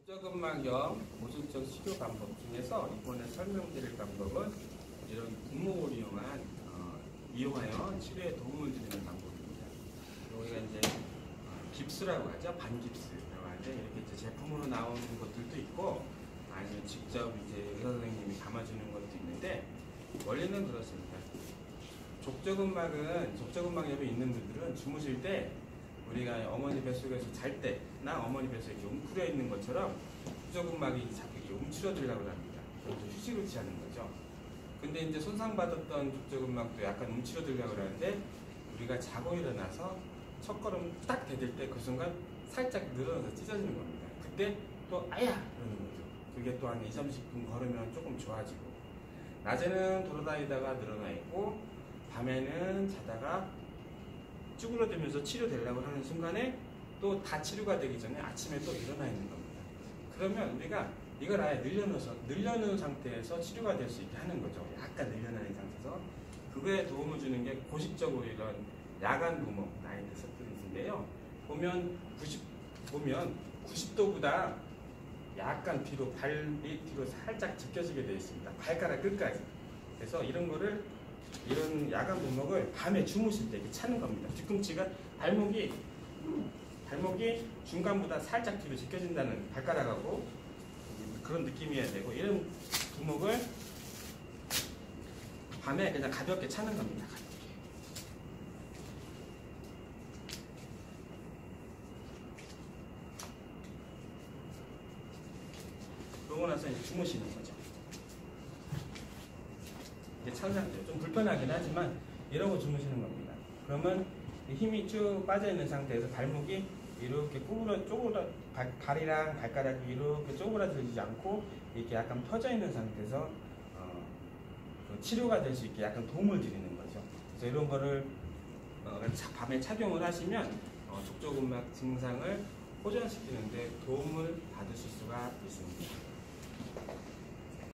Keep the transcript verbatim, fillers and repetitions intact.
족저근막염 모순적 치료 방법 중에서 이번에 설명드릴 방법은 이런 분목을 이용한 어, 이용하여 치료에 도움을 드리는 방법입니다. 여기가 이제 어, 깁스라고 하죠. 반깁스라고 하는데 이렇게 이제 제품으로 나오는 것들도 있고 아니면 직접 이제 의사 선생님이 감아주는 것도 있는데 원리는 그렇습니다. 족저근막은 족저근막염이 있는 분들은 주무실 때 우리가 어머니 뱃속에서 잘 때나 어머니 뱃속에 이렇게 웅크려 있는 것처럼 족저근막이 자꾸 이렇게 움츠러들려고 합니다. 그래서 휴식을 취하는 거죠. 근데 이제 손상받았던 족저근막도 약간 움츠러들려고 하는데 우리가 자고 일어나서 첫걸음 딱 대들 때 그 순간 살짝 늘어나서 찢어지는 겁니다. 그때 또 아야! 그러는 거죠. 그게 또 한 이, 삼십 분 걸으면 조금 좋아지고 낮에는 돌아다니다가 늘어나 있고 밤에는 자다가 쭈그러들면서 치료되려고 하는 순간에 또 다 치료가 되기 전에 아침에 또 일어나 있는 겁니다. 그러면 우리가 이걸 아예 늘려놓아서, 늘려놓은 상태에서 치료가 될 수 있게 하는 거죠. 약간 늘려놓은 상태에서. 그거에 도움을 주는 게 고식적으로 이런 야간 부목, 나이트 서플릿인데요. 보면 구십, 보면 구십 도보다 약간 뒤로, 발이 뒤로 살짝 제껴지게 되어 있습니다. 발가락 끝까지. 그래서 이런 거를 이런 야간 부목을 밤에 주무실 때 이렇게 차는 겁니다. 뒤꿈치가 발목이 발목이 중간보다 살짝 뒤로 제껴진다는 발가락하고 그런 느낌이어야 되고 이런 부목을 밤에 그냥 가볍게 차는 겁니다. 가볍게. 그러고 나서 이제 주무시는 거죠. 이게 찬 상태예요. 좀 불편하긴 하지만 이러고 주무시는 겁니다. 그러면 힘이 쭉 빠져있는 상태에서 발목이 이렇게 구부러 쪼그러 발, 발이랑 발가락이 이렇게 쪼그라들지 않고 이렇게 약간 펴져 있는 상태에서 어, 그 치료가 될 수 있게 약간 도움을 드리는 거죠. 그래서 이런 거를 어, 밤에 착용을 하시면 어, 족저근막 증상을 호전시키는데 도움을 받으실 수가 있습니다.